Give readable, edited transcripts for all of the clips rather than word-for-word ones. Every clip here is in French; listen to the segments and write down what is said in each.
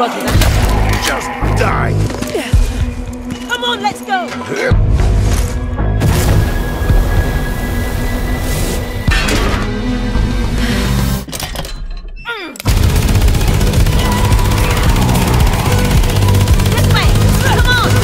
Roger that. Just die! Come on, let's go! This way! Come on!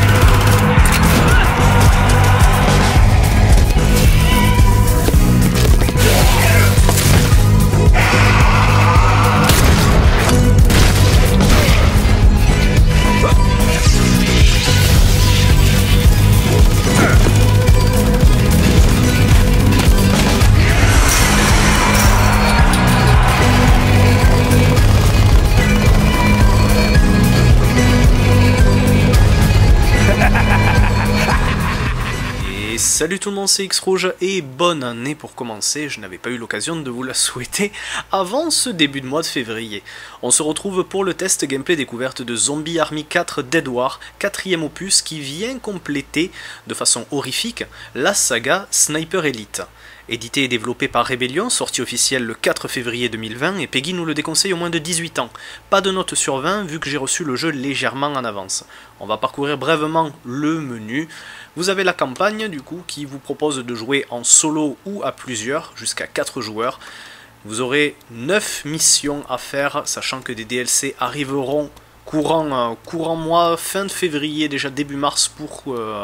Salut tout le monde, c'est X-Rouge et bonne année pour commencer, je n'avais pas eu l'occasion de vous la souhaiter avant ce début de mois de février. On se retrouve pour le test gameplay découverte de Zombie Army 4 Dead War, 4ème opus qui vient compléter de façon horrifique la saga Sniper Elite. Édité et développé par Rebellion, sortie officielle le 4 février 2020 et Peggy nous le déconseille au moins de 18 ans. Pas de note sur 20 vu que j'ai reçu le jeu légèrement en avance. On va parcourir brièvement le menu. Vous avez la campagne du coup qui vous propose de jouer en solo ou à plusieurs, jusqu'à 4 joueurs. Vous aurez 9 missions à faire, sachant que des DLC arriveront courant mois, fin de février, déjà début mars pour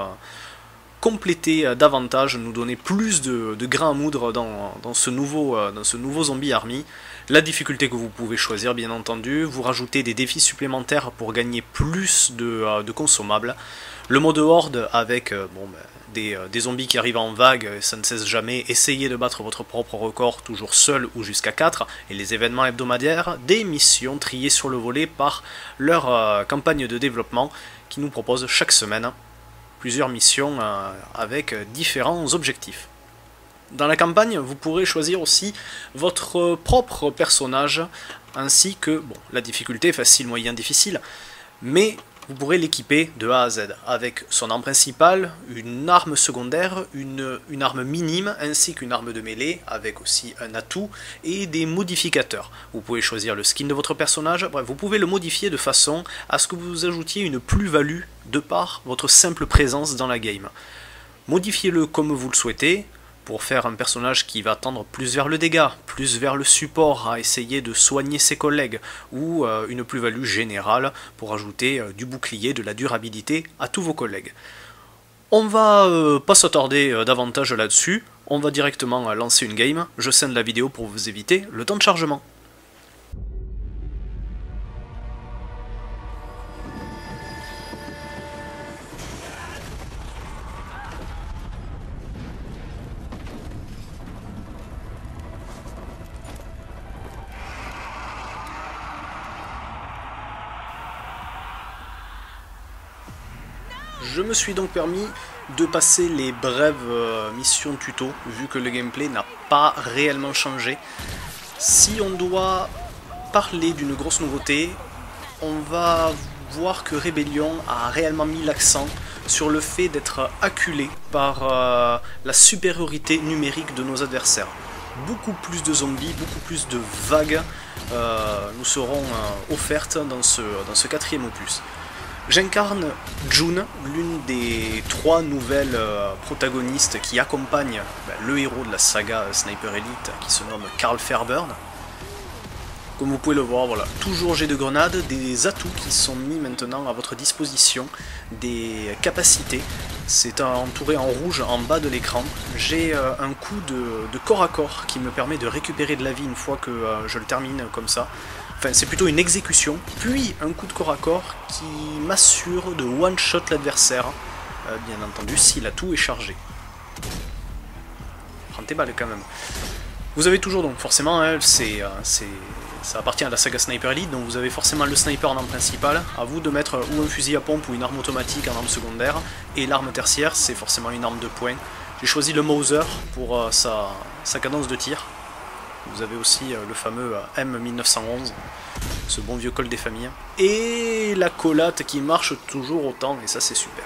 compléter davantage, nous donner plus de grains à moudre dans ce nouveau Zombie Army. La difficulté que vous pouvez choisir bien entendu, vous rajoutez des défis supplémentaires pour gagner plus de consommables. Le mode horde avec des zombies qui arrivent en vague, ça ne cesse jamais, essayez de battre votre propre record toujours seul ou jusqu'à 4, et les événements hebdomadaires, des missions triées sur le volet par leur campagne de développement qui nous propose chaque semaine plusieurs missions avec différents objectifs. Dans la campagne, vous pourrez choisir aussi votre propre personnage, ainsi que, bon, la difficulté, facile, moyen, difficile, mais vous pourrez l'équiper de A à Z, avec son arme principale, une arme secondaire, une arme minime, ainsi qu'une arme de mêlée, avec aussi un atout, et des modificateurs. Vous pouvez choisir le skin de votre personnage, bref, vous pouvez le modifier de façon à ce que vous ajoutiez une plus-value de par votre simple présence dans la game. Modifiez-le comme vous le souhaitez, pour faire un personnage qui va tendre plus vers le dégât, plus vers le support, à essayer de soigner ses collègues, ou une plus-value générale pour ajouter du bouclier, de la durabilité à tous vos collègues. On va pas s'attarder davantage là-dessus, on va directement lancer une game, je scène la vidéo pour vous éviter le temps de chargement. Je me suis donc permis de passer les brèves missions tuto, vu que le gameplay n'a pas réellement changé. Si on doit parler d'une grosse nouveauté, on va voir que Rebellion a réellement mis l'accent sur le fait d'être acculé par la supériorité numérique de nos adversaires. Beaucoup plus de zombies, beaucoup plus de vagues nous seront offertes dans ce 4ème opus. J'incarne June, l'une des 3 nouvelles protagonistes qui accompagnent le héros de la saga Sniper Elite qui se nomme Carl Fairburn. Comme vous pouvez le voir, voilà, toujours jet de grenade, des atouts qui sont mis maintenant à votre disposition, des capacités. C'est entouré en rouge en bas de l'écran. J'ai un coup de corps à corps qui me permet de récupérer de la vie une fois que je le termine comme ça. Enfin, c'est plutôt une exécution, puis un coup de corps à corps qui m'assure de one-shot l'adversaire, bien entendu si l'atout est chargé. Prends tes balles quand même. Vous avez toujours donc forcément, hein, ça appartient à la saga Sniper Elite, donc vous avez forcément le sniper en arme principale, à vous de mettre ou un fusil à pompe ou une arme automatique en arme secondaire, et l'arme tertiaire c'est forcément une arme de poing. J'ai choisi le Mauser pour sa cadence de tir. Vous avez aussi le fameux M1911, ce bon vieux col des familles. Et la collate qui marche toujours autant, et ça c'est super.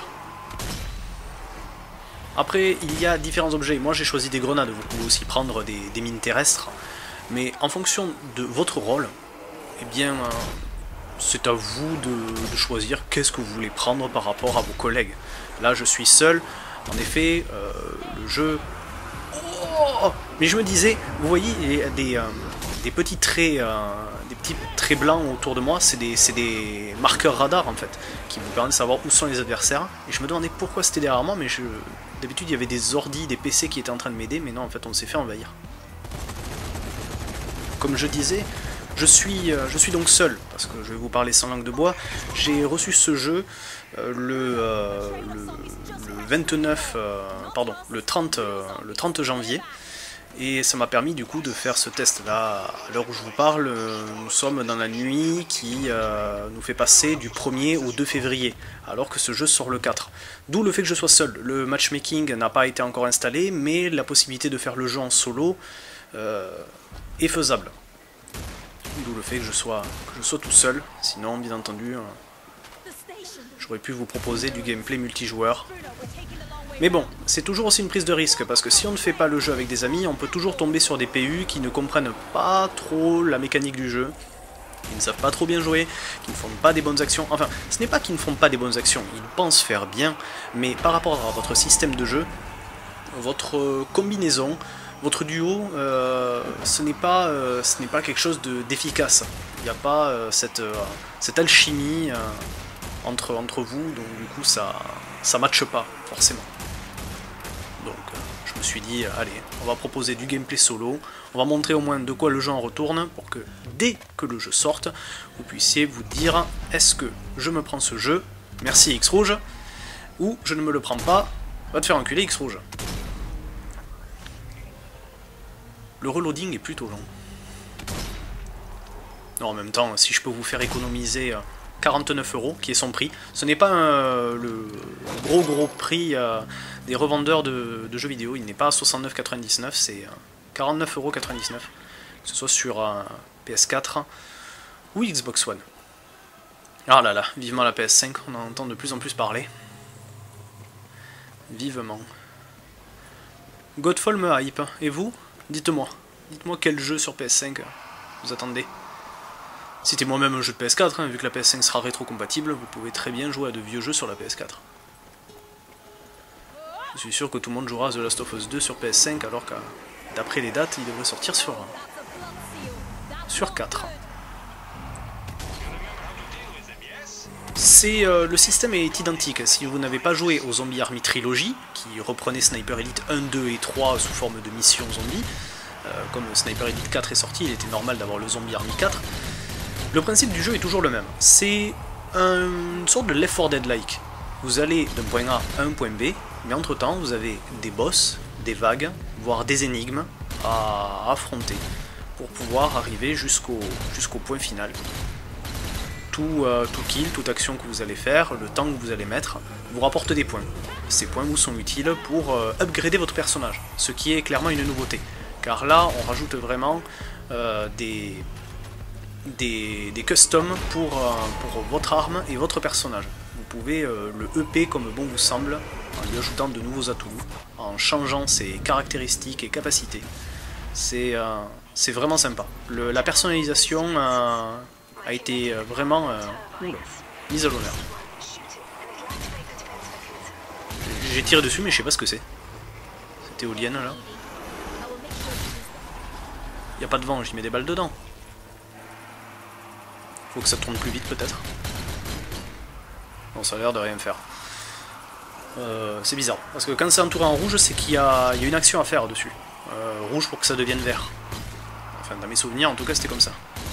Après, il y a différents objets. Moi j'ai choisi des grenades, vous pouvez aussi prendre des mines terrestres. Mais en fonction de votre rôle, eh bien, c'est à vous de choisir qu'est-ce que vous voulez prendre par rapport à vos collègues. Là, je suis seul. En effet, le jeu... Oh, mais je me disais, vous voyez, il y a des petits traits, des petits traits blancs autour de moi, c'est des marqueurs radar en fait, qui vous permettent de savoir où sont les adversaires. Et je me demandais pourquoi c'était derrière moi, mais d'habitude il y avait des ordis, des PC qui étaient en train de m'aider, mais non, en fait on s'est fait envahir. Comme je disais, je suis donc seul, parce que je vais vous parler sans langue de bois. J'ai reçu ce jeu le 30 janvier, et ça m'a permis du coup de faire ce test là. À l'heure où je vous parle, nous sommes dans la nuit qui nous fait passer du 1er au 2 février, alors que ce jeu sort le 4. D'où le fait que je sois seul. Le matchmaking n'a pas été encore installé, mais la possibilité de faire le jeu en solo est faisable. D'où le fait que je sois tout seul. Sinon, bien entendu, j'aurais pu vous proposer du gameplay multijoueur. Mais bon, c'est toujours aussi une prise de risque, parce que si on ne fait pas le jeu avec des amis, on peut toujours tomber sur des PU qui ne comprennent pas trop la mécanique du jeu, qui ne savent pas trop bien jouer, qui ne font pas des bonnes actions. Enfin, ce n'est pas qu'ils ne font pas des bonnes actions, ils pensent faire bien, mais par rapport à votre système de jeu, votre combinaison, votre duo, ce n'est pas quelque chose d'efficace. Il n'y a pas cette alchimie entre vous, donc du coup ça matche pas forcément. Donc je me suis dit, allez, on va proposer du gameplay solo, on va montrer au moins de quoi le jeu en retourne, pour que dès que le jeu sorte, vous puissiez vous dire, est-ce que je me prends ce jeu, merci X Rouge, ou je ne me le prends pas, va te faire enculer X Rouge. Le reloading est plutôt long. Non, en même temps, si je peux vous faire économiser 49 €, qui est son prix, ce n'est pas le gros prix des revendeurs de jeux vidéo, il n'est pas à 69,99 €, c'est 49,99 €, que ce soit sur PS4 ou Xbox One. Ah là là, vivement la PS5, on en entend de plus en plus parler. Vivement. Godfall me hype, et vous? Dites-moi quel jeu sur PS5 vous attendez. C'était moi-même un jeu de PS4, hein, vu que la PS5 sera rétro-compatible, vous pouvez très bien jouer à de vieux jeux sur la PS4. Je suis sûr que tout le monde jouera à The Last of Us 2 sur PS5, alors que d'après les dates, il devrait sortir sur 4. Le système est identique. Si vous n'avez pas joué au Zombie Army Trilogy, qui reprenait Sniper Elite 1, 2 et 3 sous forme de mission zombie, comme Sniper Elite 4 est sorti, il était normal d'avoir le Zombie Army 4. Le principe du jeu est toujours le même. C'est une sorte de Left 4 Dead-like. Vous allez d'un point A à un point B, mais entre temps vous avez des boss, des vagues, voire des énigmes à affronter pour pouvoir arriver jusqu'au point final. Tout kill, toute action que vous allez faire, le temps que vous allez mettre, vous rapporte des points. Ces points vous sont utiles pour upgrader votre personnage, ce qui est clairement une nouveauté. Car là, on rajoute vraiment des customs pour votre arme et votre personnage. Vous pouvez le EP comme bon vous semble, en lui ajoutant de nouveaux atouts, en changeant ses caractéristiques et capacités. C'est vraiment sympa. La personnalisation a été vraiment mise à l'honneur. J'ai tiré dessus mais je sais pas ce que c'est. Cette éolienne là. Y a pas de vent, j'y mets des balles dedans. Faut que ça tourne plus vite peut-être. Bon, ça a l'air de rien faire. C'est bizarre, parce que quand c'est entouré en rouge, c'est qu'il y a une action à faire dessus. Rouge pour que ça devienne vert. Enfin, dans mes souvenirs, en tout cas, c'était comme ça.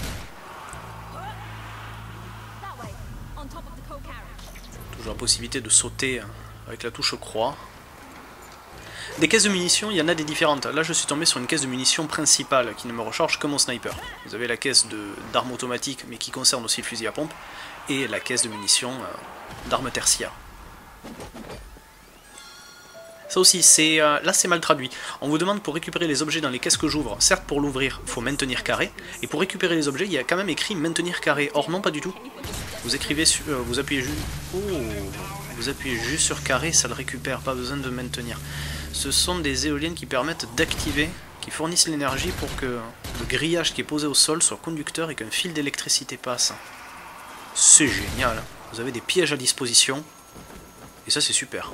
Toujours la possibilité de sauter avec la touche croix. Des caisses de munitions, il y en a des différentes. Là, je suis tombé sur une caisse de munitions principale qui ne me recharge que mon sniper. Vous avez la caisse d'armes automatiques, mais qui concerne aussi le fusil à pompe, et la caisse de munitions d'armes tertiaires. Ça aussi, là c'est mal traduit. On vous demande pour récupérer les objets dans les caisses que j'ouvre. Certes, pour l'ouvrir, il faut maintenir carré, et pour récupérer les objets, il y a quand même écrit maintenir carré. Or non, pas du tout. Vous écrivez, vous appuyez juste. Oh, vous appuyez juste sur carré, ça le récupère. Pas besoin de maintenir. Ce sont des éoliennes qui permettent d'activer, qui fournissent l'énergie pour que le grillage qui est posé au sol soit conducteur et qu'un fil d'électricité passe. C'est génial. Vous avez des pièges à disposition. Et ça, c'est super.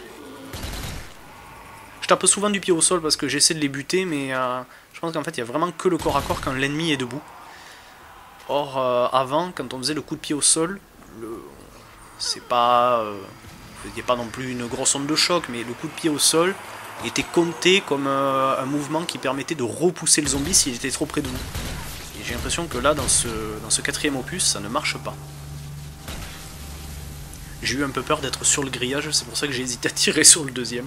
Je tape souvent du pied au sol parce que j'essaie de les buter, mais je pense qu'en fait, il n'y a vraiment que le corps à corps quand l'ennemi est debout. Or, avant, quand on faisait le coup de pied au sol, c'est pas... il n'y a pas non plus une grosse onde de choc, mais le coup de pied au sol était compté comme un mouvement qui permettait de repousser le zombie s'il était trop près de vous. Et j'ai l'impression que là, dans ce quatrième opus, ça ne marche pas. J'ai eu un peu peur d'être sur le grillage, c'est pour ça que j'ai hésité à tirer sur le deuxième.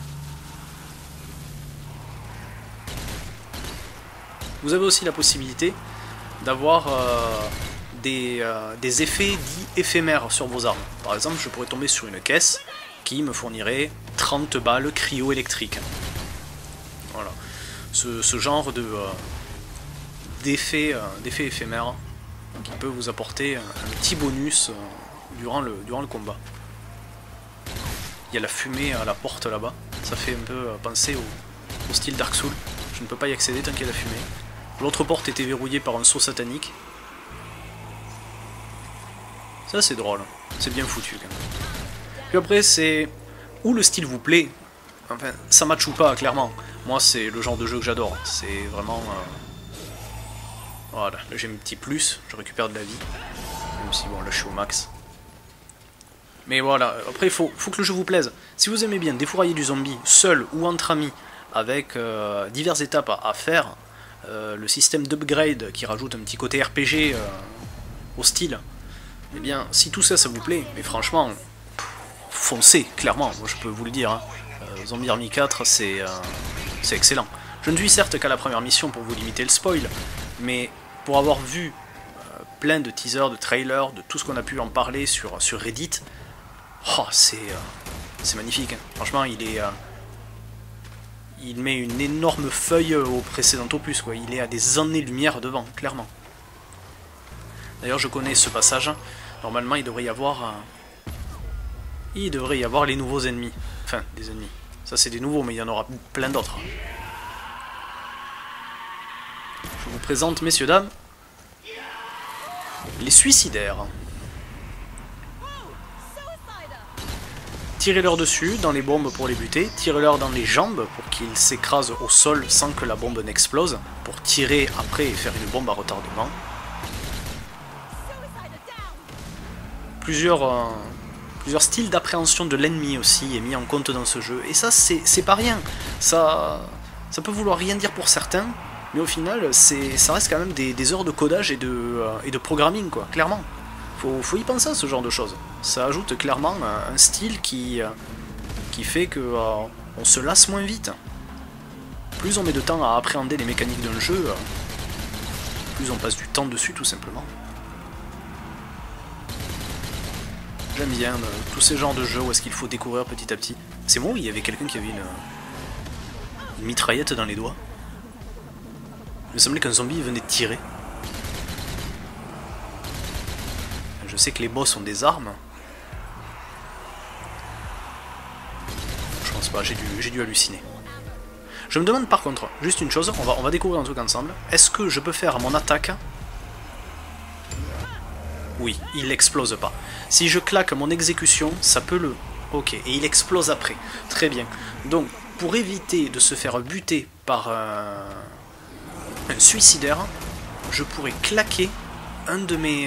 Vous avez aussi la possibilité d'avoir des effets dits éphémères sur vos armes. Par exemple, je pourrais tomber sur une caisse qui me fournirait 30 balles cryo-électriques. Voilà. Ce genre d'effet éphémère qui peut vous apporter un petit bonus durant le combat. Il y a la fumée à la porte là-bas. Ça fait un peu penser au style Dark Souls. Je ne peux pas y accéder tant qu'il y a la fumée. L'autre porte était verrouillée par un seau satanique. Ça c'est drôle, c'est bien foutu quand même. Puis après c'est où le style vous plaît. Enfin, ça match ou pas, clairement. Moi c'est le genre de jeu que j'adore. C'est vraiment... Voilà, là j'ai un petit plus, je récupère de la vie. Même si bon là je suis au max. Mais voilà, après il faut que le jeu vous plaise. Si vous aimez bien défourailler du zombie, seul ou entre amis, avec diverses étapes à faire, le système d'upgrade qui rajoute un petit côté RPG au style, eh bien, si tout ça, ça vous plaît, mais franchement, foncez, clairement, moi je peux vous le dire, hein. Zombie Army 4, c'est excellent. Je ne suis certes qu'à la première mission pour vous limiter le spoil, mais pour avoir vu plein de teasers, de trailers, de tout ce qu'on a pu en parler sur Reddit, oh, c'est magnifique, hein. Franchement, il met une énorme feuille au précédent opus, quoi. Il est à des années-lumière devant, clairement. D'ailleurs, je connais ce passage. Normalement, il devrait y avoir les nouveaux ennemis. Enfin, des ennemis. Ça, c'est des nouveaux, mais il y en aura plein d'autres. Je vous présente, messieurs, dames, les suicidaires. Tirez-leur dessus dans les bombes pour les buter, tirez-leur dans les jambes pour qu'ils s'écrasent au sol sans que la bombe n'explose, pour tirer après et faire une bombe à retardement. Plusieurs styles d'appréhension de l'ennemi aussi est mis en compte dans ce jeu, et ça c'est pas rien. Ça peut vouloir rien dire pour certains, mais au final ça reste quand même des heures de codage et de programming, quoi, clairement. Faut y penser à ce genre de choses. Ça ajoute clairement un style qui fait que on se lasse moins vite. Plus on met de temps à appréhender les mécaniques d'un jeu, plus on passe du temps dessus tout simplement. J'aime bien tous ces genres de jeux où est-ce qu'il faut découvrir petit à petit. C'est moi où il y avait quelqu'un qui avait une mitraillette dans les doigts. Il me semblait qu'un zombie venait de tirer. Je sais que les boss ont des armes. Je pense pas, j'ai dû halluciner. Je me demande par contre, juste une chose, on va découvrir un truc ensemble. Est-ce que je peux faire mon attaque? Oui, il explose pas. Si je claque mon exécution, ça peut le... Ok, et il explose après. Très bien. Donc, pour éviter de se faire buter par un suicidaire, je pourrais claquer un de mes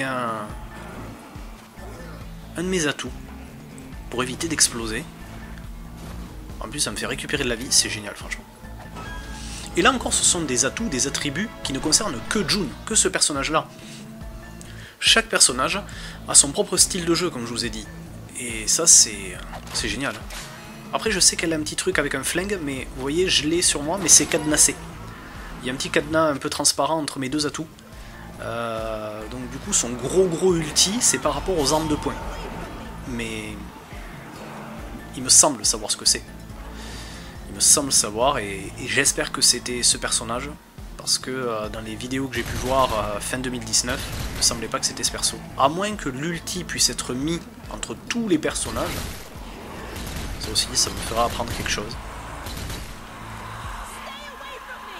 atouts pour éviter d'exploser. En plus, ça me fait récupérer de la vie, c'est génial, franchement. Et là encore, ce sont des atouts, des attributs qui ne concernent que June, que ce personnage-là. Chaque personnage a son propre style de jeu, comme je vous ai dit. Et ça, c'est génial. Après, je sais qu'elle a un petit truc avec un flingue, mais vous voyez, je l'ai sur moi, mais c'est cadenassé. Il y a un petit cadenas un peu transparent entre mes deux atouts. Donc du coup, son gros ulti, c'est par rapport aux armes de poing. Mais il me semble savoir ce que c'est. Il me semble savoir, et j'espère que c'était ce personnage. Parce que dans les vidéos que j'ai pu voir fin 2019, il ne me semblait pas que c'était ce perso. À moins que l'ulti puisse être mis entre tous les personnages. Ça aussi, ça me fera apprendre quelque chose.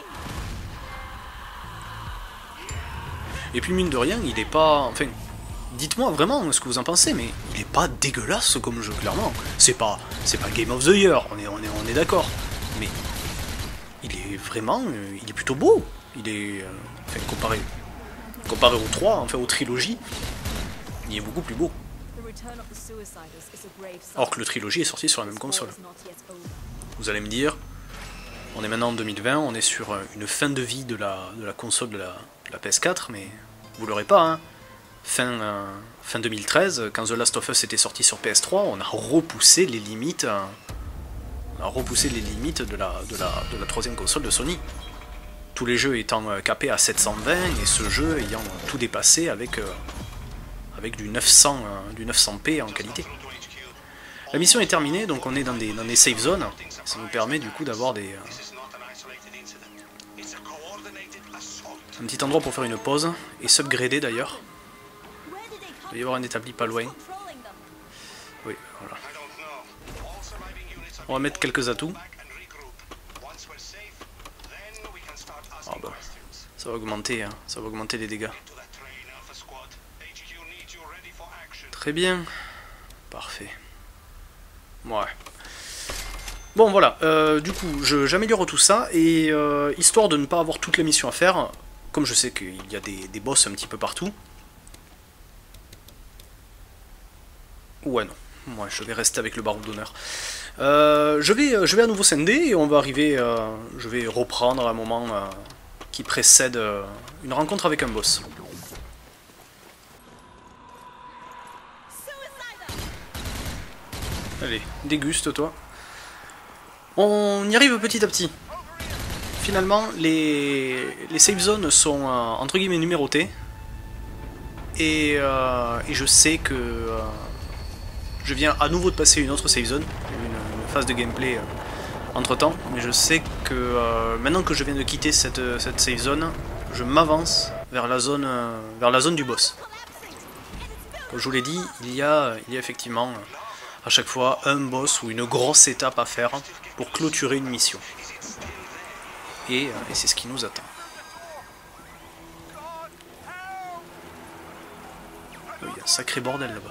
Et puis mine de rien, il est pas... Enfin, Dites-moi vraiment ce que vous en pensez, mais il est pas dégueulasse comme jeu, clairement. C'est pas Game of the Year, on est d'accord. Mais il est vraiment, il est plutôt beau. Il est, enfin, comparé aux 3, enfin aux trilogies, il est beaucoup plus beau. Alors que le trilogie est sorti sur la même console. Vous allez me dire, on est maintenant en 2020, on est sur une fin de vie de la console de la PS4, mais vous l'aurez pas, hein. Fin 2013, quand The Last of Us était sorti sur PS3, on a repoussé les limites, de la troisième console de Sony. Tous les jeux étant capés à 720 et ce jeu ayant tout dépassé avec du 900p en qualité. La mission est terminée, donc on est dans des safe zones. Ça nous permet du coup d'avoir un petit endroit pour faire une pause et s'upgrader d'ailleurs. Il va y avoir un établi pas loin. Oui, voilà. On va mettre quelques atouts. Ah bah, ça va augmenter les dégâts. Très bien. Parfait. Ouais. Bon voilà, du coup, j'améliore tout ça, et histoire de ne pas avoir toute la mission à faire, comme je sais qu'il y a des boss un petit peu partout. Ouais, non. Moi, je vais rester avec le baron d'honneur. Je vais à nouveau scinder, et on va arriver... je vais reprendre un moment qui précède une rencontre avec un boss. Allez, déguste toi. On y arrive petit à petit. Finalement, les safe zones sont entre guillemets numérotées. Et je sais que je viens à nouveau de passer une autre save zone, une phase de gameplay entre temps. Mais je sais que maintenant que je viens de quitter cette save zone, je m'avance vers la zone du boss. Comme je vous l'ai dit, il y a effectivement à chaque fois un boss ou une grosse étape à faire pour clôturer une mission. Et c'est ce qui nous attend. Il y a un sacré bordel là-bas.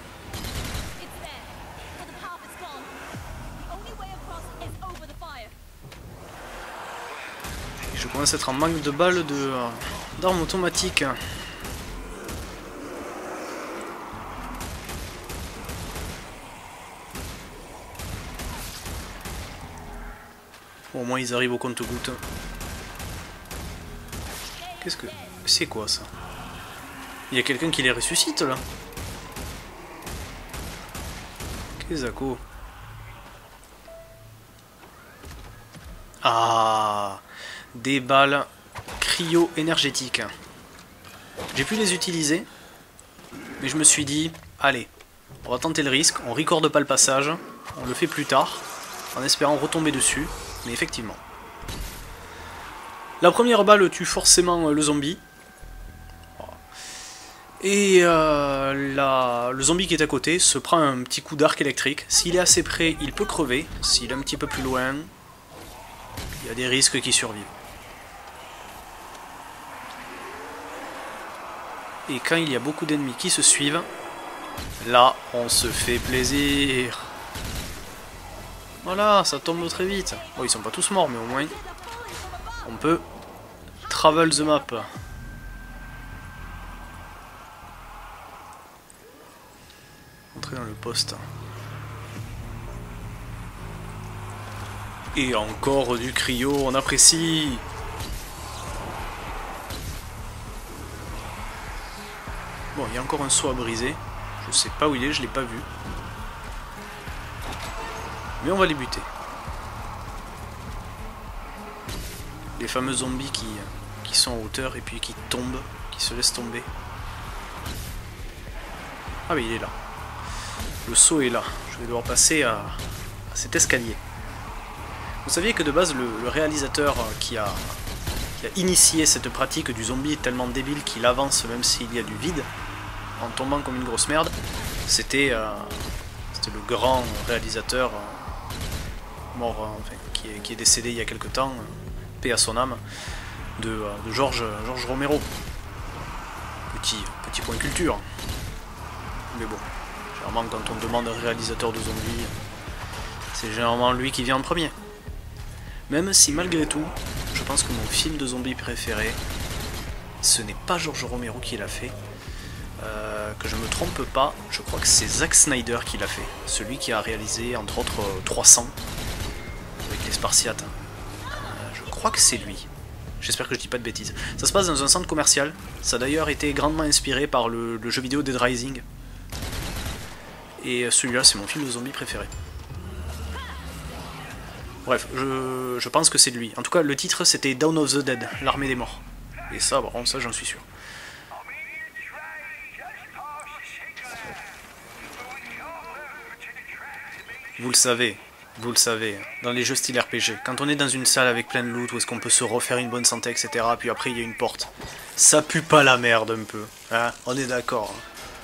Je commence à être en manque de balles d'armes automatiques. Bon, au moins ils arrivent au compte-gouttes. Qu'est-ce que... c'est quoi ça? Il y a quelqu'un qui les ressuscite là? Qu'est-ce que... Ah, des balles cryo-énergétiques. J'ai pu les utiliser, mais je me suis dit, allez, on va tenter le risque, on recorde pas le passage, on le fait plus tard, en espérant retomber dessus, mais effectivement. La première balle tue forcément le zombie. Et le zombie qui est à côté se prend un petit coup d'arc électrique. S'il est assez près, il peut crever. S'il est un petit peu plus loin, il y a des risques qu'il survive. Et quand il y a beaucoup d'ennemis qui se suivent, là, on se fait plaisir. Voilà, ça tombe très vite. Bon, ils sont pas tous morts, mais au moins, on peut travel the map. Entrer dans le poste. Et encore du cryo, on apprécie. Bon, il y a encore un seau à briser. Je sais pas où il est, je l'ai pas vu. Mais on va les buter. Les fameux zombies qui sont en hauteur et puis qui tombent, qui se laissent tomber. Ah oui, il est là. Le seau est là. Je vais devoir passer à cet escalier. Vous saviez que de base, le réalisateur qui a initié cette pratique du zombie est tellement débile qu'il avance même s'il y a du vide, en tombant comme une grosse merde. C'était le grand réalisateur mort, enfin, qui est décédé il y a quelque temps, paix à son âme, de George Romero. Petit point culture. Mais bon, généralement quand on demande un réalisateur de zombies, c'est généralement lui qui vient en premier. Même si malgré tout, je pense que mon film de zombies préféré, ce n'est pas George Romero qui l'a fait. Que je me trompe pas, je crois que c'est Zack Snyder qui l'a fait. Celui qui a réalisé entre autres 300 avec les Spartiates. Je crois que c'est lui. J'espère que je dis pas de bêtises. Ça se passe dans un centre commercial. Ça a d'ailleurs été grandement inspiré par le jeu vidéo Dead Rising. Et celui-là, c'est mon film de zombie préféré. Bref, je pense que c'est de lui. En tout cas, le titre, c'était Dawn of the Dead, l'armée des morts. Et ça, bon, ça j'en suis sûr. Vous le savez, dans les jeux style RPG, quand on est dans une salle avec plein de loot, où est-ce qu'on peut se refaire une bonne santé, etc., puis après il y a une porte, ça pue pas la merde un peu, hein, on est d'accord.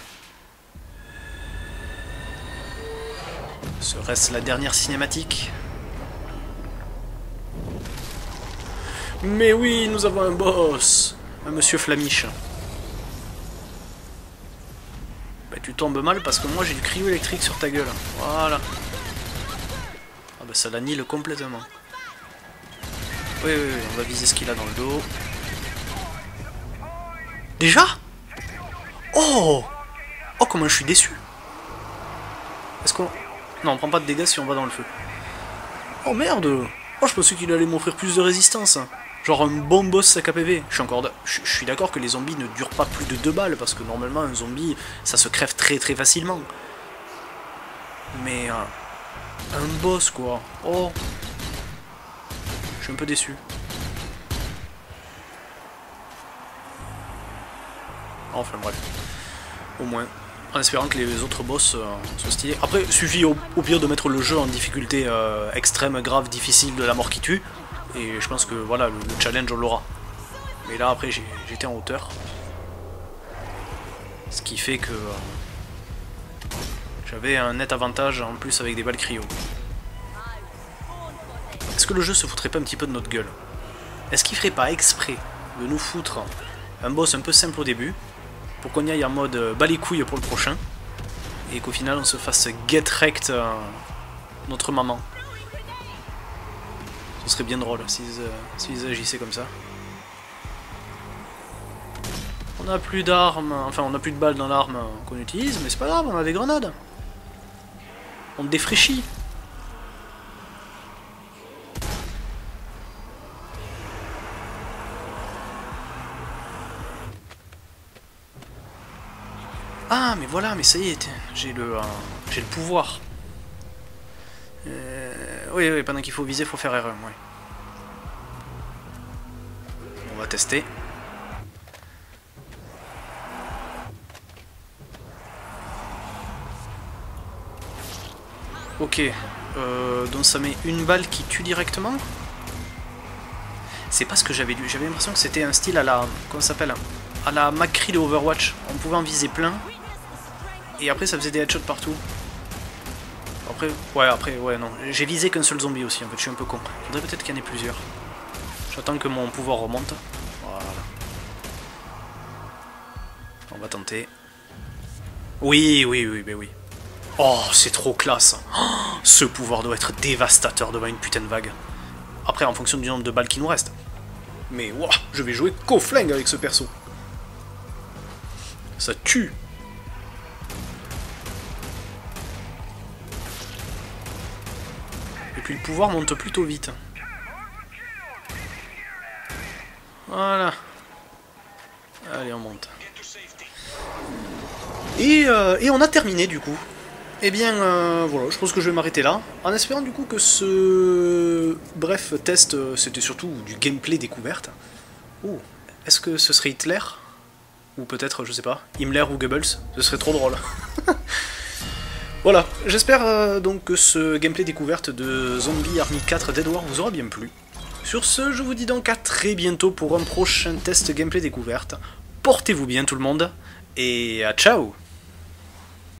Serait-ce la dernière cinématique? Mais oui, nous avons un boss, un monsieur Flamiche. Bah tu tombes mal parce que moi j'ai du cryo électrique sur ta gueule, voilà. Ah bah ça l'annihile complètement. Oui, on va viser ce qu'il a dans le dos. Déjà? Oh! Oh, comment je suis déçu! Est-ce qu'on... Non, on prend pas de dégâts si on va dans le feu. Oh merde! Oh, je pensais qu'il allait m'offrir plus de résistance. Genre un bon boss sac à PV. Je suis d'accord que les zombies ne durent pas plus de 2 balles, parce que normalement un zombie, ça se crève très facilement. Mais... un boss quoi. Oh! Je suis un peu déçu. Enfin bref. Au moins. En espérant que les autres boss soient stylés. Après, suffit au pire de mettre le jeu en difficulté extrême, grave, difficile, de la mort qui tue. Et je pense que voilà, le challenge on l'aura. Mais là après j'étais en hauteur. Ce qui fait que j'avais un net avantage en plus avec des balles cryo. Est-ce que le jeu se foutrait pas un petit peu de notre gueule? Est-ce qu'il ferait pas exprès de nous foutre un boss un peu simple au début, pour qu'on y aille en mode bas les couilles pour le prochain, et qu'au final on se fasse get wrecked notre maman? Ce serait bien drôle s'ils agissaient comme ça. On n'a plus d'armes, enfin on n'a plus de balles dans l'arme qu'on utilise, mais c'est pas grave, on a des grenades. On défraîchit. Ah mais voilà, mais ça y est, j'ai le pouvoir. Oui, pendant qu'il faut viser, il faut faire R1, ouais. On va tester. Ok, donc ça met une balle qui tue directement. C'est pas ce que j'avais lu, j'avais l'impression que c'était un style à la... comment ça s'appelle? À la McCree de Overwatch. On pouvait en viser plein. Et après ça faisait des headshots partout. Après, ouais, non. J'ai visé qu'un seul zombie aussi, en fait, je suis un peu con. Faudrait peut-être qu'il y en ait plusieurs. J'attends que mon pouvoir remonte. Voilà. On va tenter. Oui. Oh, c'est trop classe. Oh, ce pouvoir doit être dévastateur devant une putain de vague. Après, en fonction du nombre de balles qui nous restent. Mais, wow, je vais jouer qu'au flingue avec ce perso. Ça tue. Et puis le pouvoir monte plutôt vite. Voilà. Allez, on monte. Et on a terminé du coup. Eh bien, voilà, je pense que je vais m'arrêter là. En espérant du coup que ce bref test, c'était surtout du gameplay découverte. Oh, est-ce que ce serait Hitler? Ou peut-être, je sais pas, Himmler ou Goebbels? Ce serait trop drôle. Voilà, j'espère donc que ce gameplay découverte de Zombie Army 4 Dead War vous aura bien plu. Sur ce, je vous dis donc à très bientôt pour un prochain test gameplay découverte. Portez-vous bien tout le monde, et à ciao!